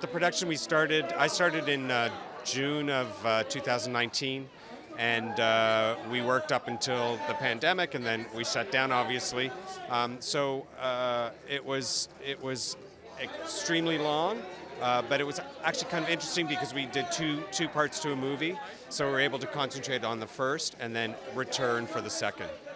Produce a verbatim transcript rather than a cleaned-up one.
the production, we started, I started in uh, June of uh, two thousand nineteen, and uh, we worked up until the pandemic, and then we shut down, obviously. Um, so uh, it was it was extremely long, uh, but it was actually kind of interesting because we did two two parts to a movie, so we were able to concentrate on the first and then return for the second.